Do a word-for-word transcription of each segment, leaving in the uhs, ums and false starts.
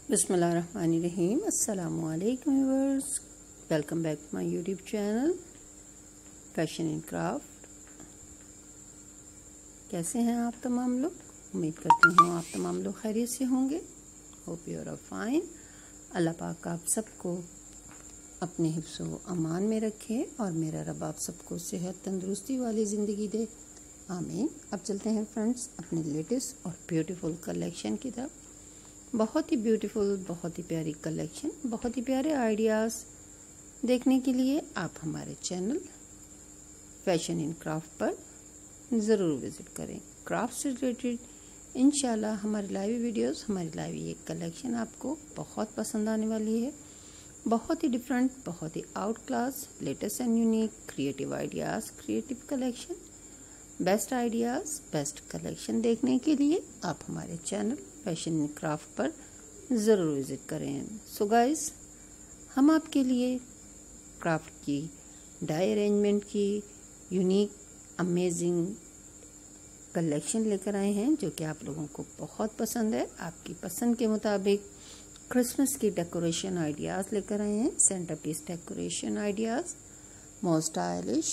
बिस्मिल्लाहिर्रहमानिर्रहीम। अस्सलामु अलैकुम viewers, welcome back to my YouTube channel fashion and craft. कैसे हैं आप तमाम लोग? उम्मीद करती हूँ आप तमाम लोग खैरियत से होंगे। Hope you are fine. अल्लाह पाक आप सबको अपने हिफ्ज़ व अमान में रखे और मेरा रब आप सबको सेहत तंदुरुस्ती वाली ज़िंदगी दे, आमीन। अब चलते हैं फ्रेंड्स अपने लेटेस्ट और ब्यूटीफुल कलेक्शन की तरफ। बहुत ही ब्यूटीफुल, बहुत ही प्यारी कलेक्शन, बहुत ही प्यारे आइडियाज़ देखने के लिए आप हमारे चैनल फैशन एंड क्राफ्ट पर ज़रूर विज़िट करें। क्राफ्ट से रिलेटेड इंशाल्लाह हमारी लाइव वीडियोस, हमारी लाइव ये कलेक्शन आपको बहुत पसंद आने वाली है। बहुत ही डिफरेंट, बहुत ही out class, latest and unique, creative ideas, creative collection, best ideas, best collection देखने के लिए आप हमारे चैनल फैशन एंड क्राफ्ट पर ज़रूर विज़िट करें। सो गाइस, हम आपके लिए क्राफ्ट की, डाई अरेंजमेंट की यूनिक अमेजिंग कलेक्शन लेकर आए हैं जो कि आप लोगों को बहुत पसंद है। आपकी पसंद के मुताबिक क्रिसमस की डेकोरेशन आइडियाज़ लेकर आए हैं। Centre piece decoration ideas, most stylish,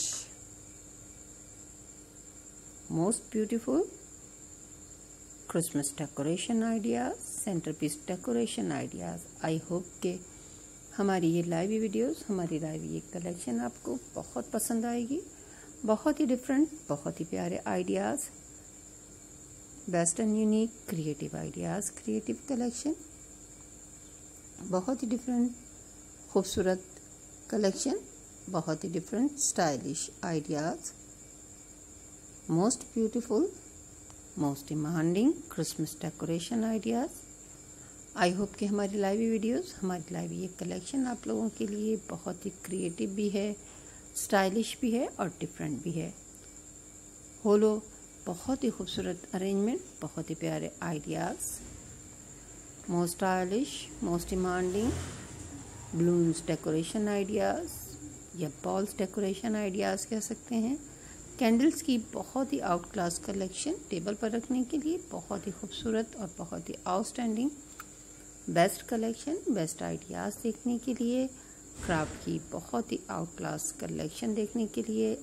most beautiful Christmas decoration ideas, centre piece decoration ideas. I hope कि हमारी ये लाइव वीडियोस, हमारी लाइव ये कलेक्शन आपको बहुत पसंद आएगी। बहुत ही डिफरेंट, बहुत ही प्यारे ideas, best and unique creative ideas, creative collection, बहुत ही डिफरेंट खूबसूरत कलेक्शन, बहुत ही different stylish ideas, most beautiful, most demanding Christmas decoration ideas. I hope कि हमारी लाइव वीडियोस, हमारी लाइव ये कलेक्शन आप लोगों के लिए बहुत ही क्रिएटिव भी है, स्टाइलिश भी है और डिफरेंट भी है। होलो बहुत ही खूबसूरत अरेंजमेंट, बहुत ही प्यारे ideas, most stylish, most demanding balloons decoration ideas या बॉल्स डेकोरेशन आइडियाज़ कह सकते हैं। कैंडल्स की बहुत ही आउट क्लास कलेक्शन टेबल पर रखने के लिए बहुत ही खूबसूरत और बहुत ही outstanding best collection, best ideas देखने के लिए, क्राफ्ट की बहुत ही आउट क्लास कलेक्शन देखने के लिए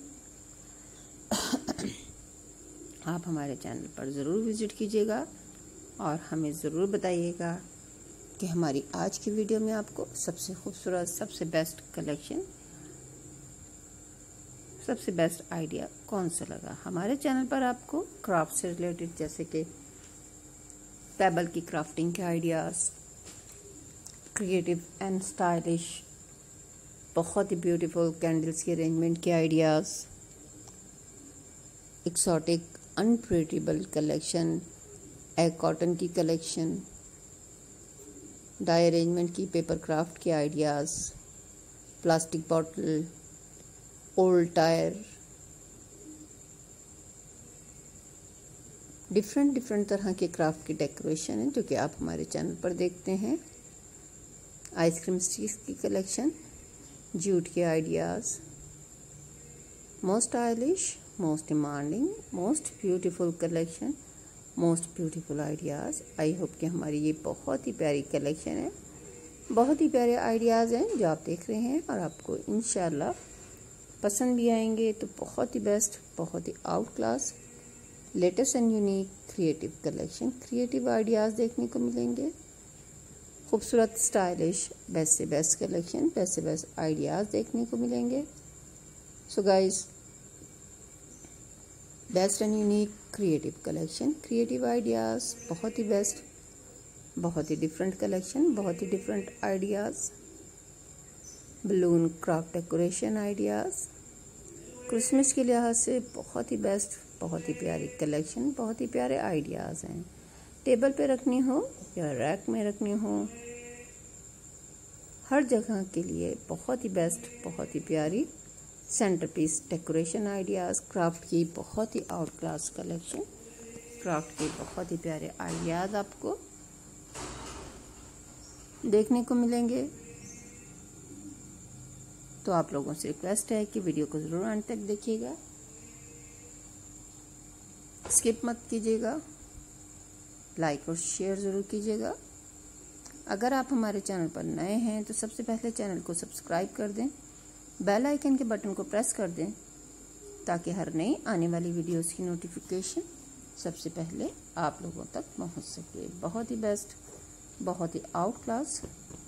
आप हमारे चैनल पर ज़रूर विज़िट कीजिएगा और हमें ज़रूर बताइएगा कि हमारी आज की वीडियो में आपको सबसे खूबसूरत, सबसे बेस्ट कलेक्शन, सबसे बेस्ट आइडिया कौन सा लगा। हमारे चैनल पर आपको क्राफ्ट से रिलेटेड जैसे कि टेबल की क्राफ्टिंग के आइडियाज़, क्रिएटिव एंड स्टाइलिश, बहुत ही ब्यूटीफुल कैंडल्स की अरेंजमेंट के ideas, exotic unpredictable collection, egg cotton की कलेक्शन, डाई अरेंजमेंट की पेपर क्राफ्ट के ideas, plastic bottle, old tyre, different different तरह के क्राफ्ट की डेकोरेशन है जो कि आप हमारे चैनल पर देखते हैं। आइसक्रीम स्टिक्स की कलेक्शन, जूट के ideas, most stylish, most demanding, most beautiful collection, most beautiful ideas. I hope कि हमारी ये बहुत ही प्यारी कलेक्शन है, बहुत ही प्यारे आइडियाज़ हैं जो आप देख रहे हैं और आपको इंशाल्लाह पसंद भी आएंगे। तो बहुत ही बेस्ट, बहुत ही out class, latest and unique creative collection, creative ideas देखने को मिलेंगे। खूबसूरत, स्टाइलिश, बेस्ट से बेस्ट कलेक्शन, बेस्ट से बेस्ट आइडियाज़ देखने को मिलेंगे। So guys, best and unique creative collection, creative ideas, बहुत ही बेस्ट, बहुत ही डिफरेंट कलेक्शन, बहुत ही different ideas, balloon craft decoration ideas, Christmas के लिहाज से बहुत ही बेस्ट, बहुत ही प्यारी कलेक्शन, बहुत ही प्यारे आइडियाज़ हैं। टेबल पे रखनी हो या रैक में रखनी हो, हर जगह के लिए बहुत ही बेस्ट, बहुत ही प्यारी centre piece decoration ideas, craft की बहुत ही आउट क्लास कलेक्शन, क्राफ्ट के बहुत ही प्यारे आइडियाज़ आपको देखने को मिलेंगे। तो आप लोगों से रिक्वेस्ट है कि वीडियो को ज़रूर अंत तक देखिएगा, स्किप मत कीजिएगा, लाइक और शेयर ज़रूर कीजिएगा। अगर आप हमारे चैनल पर नए हैं तो सबसे पहले चैनल को सब्सक्राइब कर दें, बेल आइकन के बटन को प्रेस कर दें ताकि हर नई आने वाली वीडियोस की नोटिफिकेशन सबसे पहले आप लोगों तक पहुंच सके। बहुत ही बेस्ट, बहुत ही out class,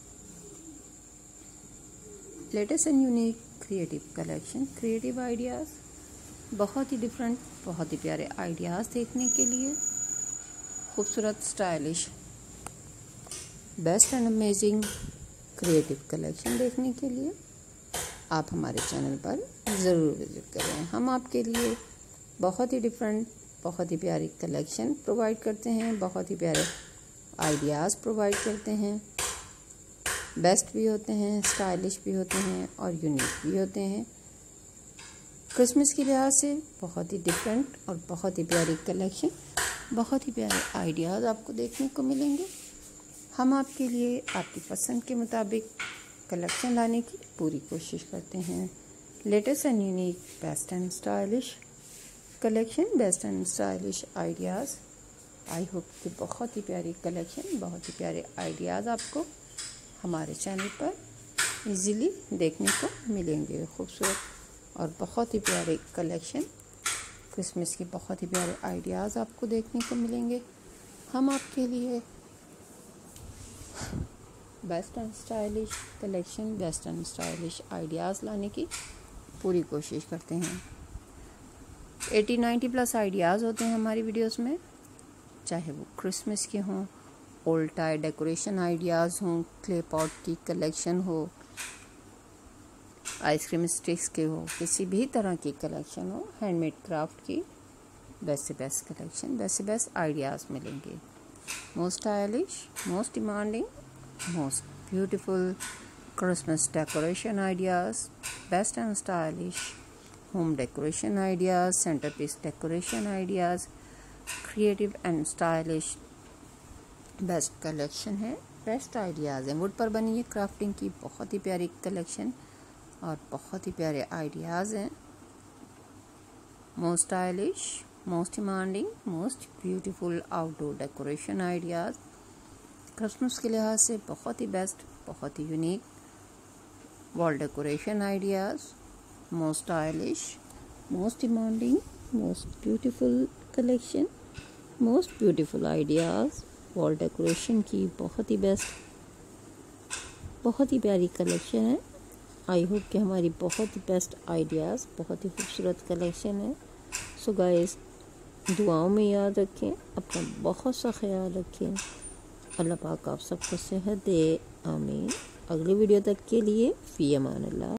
latest and unique creative collection, creative ideas, बहुत ही डिफरेंट, बहुत ही प्यारे आइडियाज़ देखने के लिए, खूबसूरत, stylish, best and amazing creative collection देखने के लिए आप हमारे चैनल पर ज़रूर विज़िट करें। हम आपके लिए बहुत ही डिफरेंट, बहुत ही प्यारी कलेक्शन प्रोवाइड करते हैं, बहुत ही प्यारे आइडियाज़ प्रोवाइड करते हैं, बेस्ट भी होते हैं, स्टाइलिश भी होते हैं और यूनिक भी होते हैं। क्रिसमस के लिहाज से बहुत ही डिफरेंट और बहुत ही प्यारी कलेक्शन, बहुत ही प्यारे आइडियाज़ आपको देखने को मिलेंगे। हम आपके लिए आपकी पसंद के मुताबिक कलेक्शन लाने की पूरी कोशिश करते हैं। Latest and unique, best and stylish collection, best and stylish ideas. I hope कि बहुत ही प्यारी कलेक्शन, बहुत ही प्यारे आइडियाज़ आपको हमारे चैनल पर इजीली देखने को मिलेंगे। खूबसूरत और बहुत ही प्यारे कलेक्शन, क्रिसमस के बहुत ही प्यारे आइडियाज़ आपको देखने को मिलेंगे। हम आपके लिए best and stylish collection, best and stylish ideas लाने की पूरी कोशिश करते हैं। अस्सी नब्बे प्लस आइडियाज़ होते हैं हमारी वीडियोस में, चाहे वो क्रिसमस के हों, ओल्ड टाई डेकोरेशन आइडियाज़ हों, क्ले पॉट की कलेक्शन हो, आइसक्रीम स्टिक्स के हो, किसी भी तरह की कलेक्शन हो, हैंडमेड क्राफ्ट की बेस्ट से बेस्ट कलेक्शन, बेस्ट से बेस्ट आइडियाज़ मिलेंगे। Most stylish, most demanding, most beautiful Christmas decoration ideas, best and stylish home decoration ideas, centre piece decoration ideas, creative and stylish best collection है, best ideas हैं। Wood पर बनी है crafting की बहुत ही प्यारी कलेक्शन और बहुत ही प्यारे आइडियाज़ हैं। Most stylish, most demanding, most beautiful outdoor decoration ideas, Christmas के लिहाज से बहुत ही बेस्ट, बहुत ही unique wall decoration ideas, most stylish, most demanding, most beautiful collection, most beautiful ideas, wall decoration की बहुत ही बेस्ट, बहुत ही प्यारी कलेक्शन है। आई होप कि हमारी बहुत ही बेस्ट आइडियाज़, बहुत ही खूबसूरत कलेक्शन है। सो गाइस, दुआओं में याद रखें, अपना बहुत सा ख्याल रखें। अल्लाह पाक आप सबको सेहत दे, आमीन। अगली वीडियो तक के लिए फ़ी अमान अल्लाह।